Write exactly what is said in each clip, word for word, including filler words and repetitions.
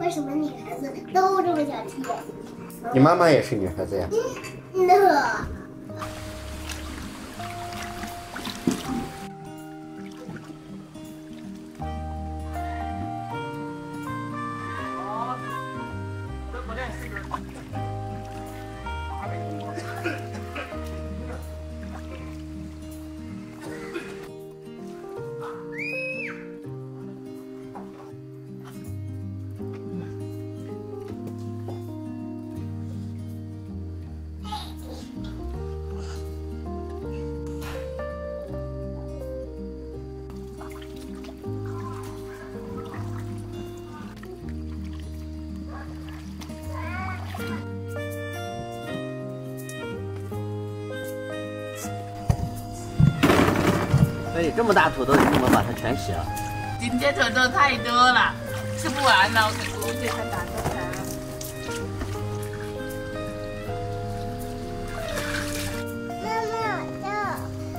为什么女孩子都这么想踢？ 你妈妈也是女孩子呀。 嗯，那。 所以这么大土豆，你怎么把它全洗了？ 今天土豆太多了，吃不完了，我估计它打出来了。 妈妈的。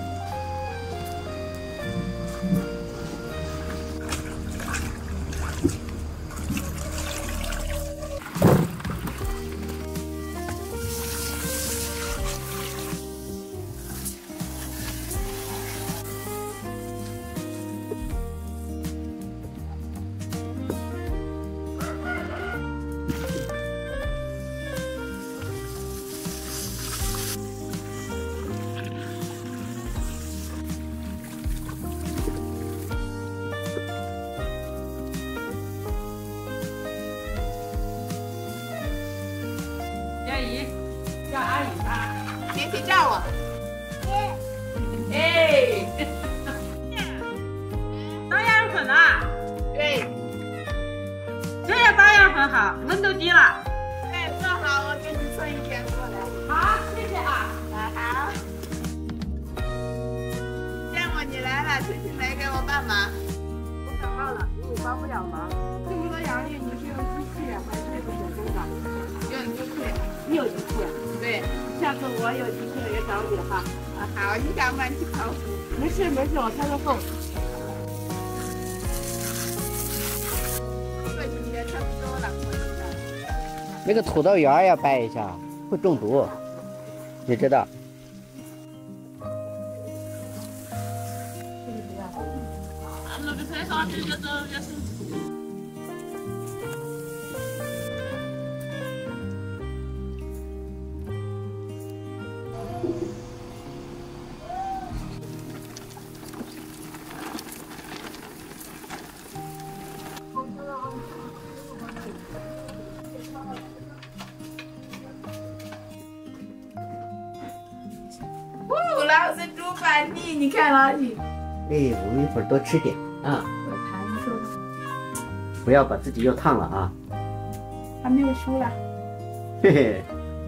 阿姨，叫阿姨吧，别别叫我。哎，当羊粉啊？对，这样当羊粉好，温度低了。哎，做好，我给你送一点过来。好，谢谢啊。啊好。见过你来了，请你来给我帮忙。我感冒了，因为帮不了忙。这么多羊肉，你是用机器还是用手工的？用机器。你有机器？对，下次我有机器也找你哈。啊，好，你赶快去烤。没事没事，我开个缝。这今天差不多了， 那个土豆圆要掰一下，会中毒，你知道？ 那个菜上去就是就是。 哦，老师煮饭你，你看老师。 哎，我们一会儿多吃点啊。 我看你说。 不要把自己又烫了啊。 还没有熟了。 嘿嘿。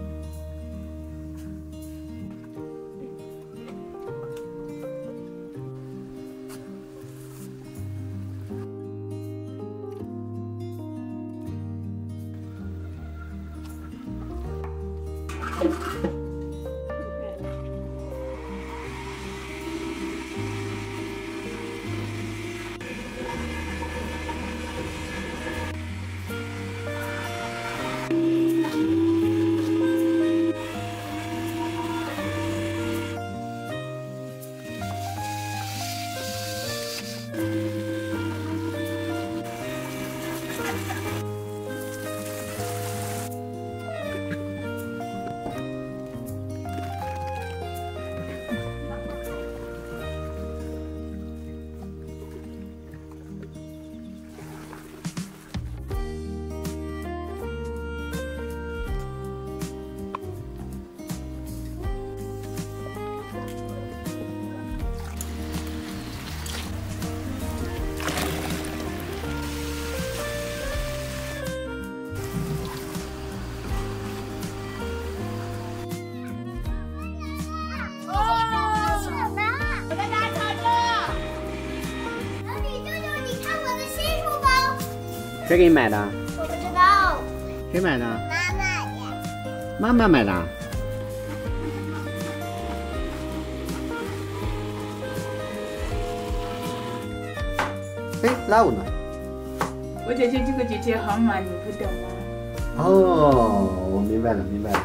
谁给你买的？ 我不知道。 谁买的？ 妈妈呀。 妈妈买的。哎，老呢？ 我姐姐这个姐姐很忙，你不懂吗？ 哦，我明白了，明白了。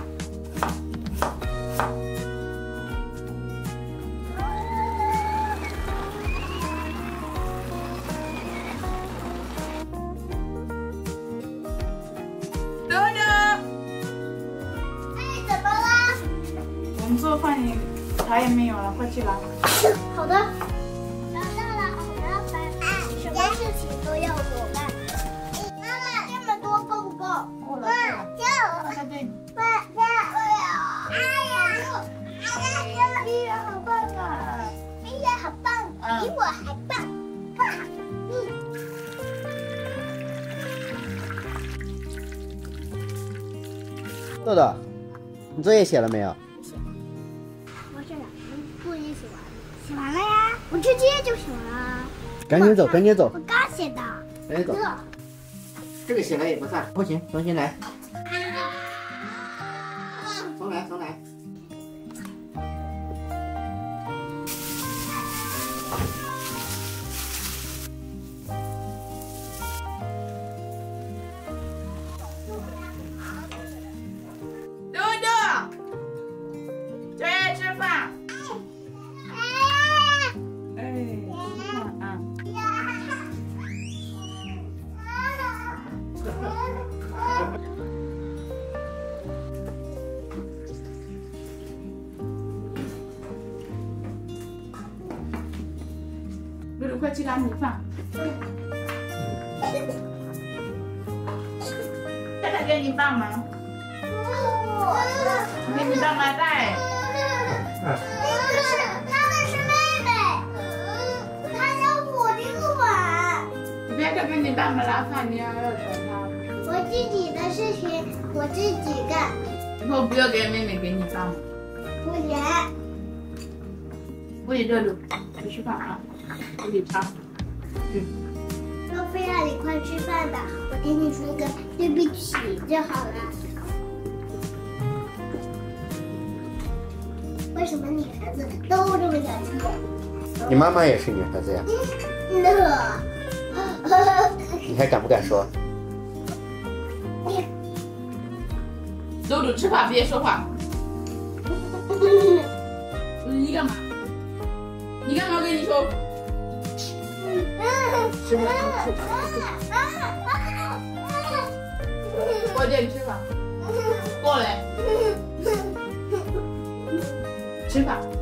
豆豆， 哎，怎么了？ 我们做饭也茶也没有了，快去拿。 好的。找到了，我要拜拜。什么事情都要我办。妈妈，这么多够不够？ 够了， 够。 对对。 爸爸，哎呀，哎呀， 哎呀，好棒啊！ 哎呀，好棒，比我还棒。哇，嗯。 豆豆，你作业写了没有？ 我这两天作业写完了，写完了呀，我直接就写完了。 赶紧走，赶紧走我，刚写的。 赶紧走。这个写了也不算，不行，重新来，重来，重来。 豆豆，作业吃饭。哎，吃饭啊。豆豆，快去拿米饭。带他给你帮忙，给你爸妈带。 他们是妹妹，他要我这个碗。 你别再给你爸妈拿饭，你要要求他。 我自己的事情我自己干， 以后不要给妹妹给你帮忙。 不行。 我也豆豆，快吃饭啊！我给茶。嗯。 若非让你快吃饭吧，我给你说个对不起就好了。为什么女孩子都这么小气？ 你妈妈也是女孩子呀， 那， 你还敢不敢说？ 豆豆吃饭别说话。你干嘛？你干嘛跟你说？吃饭。过来吃饭。过来。吃饭。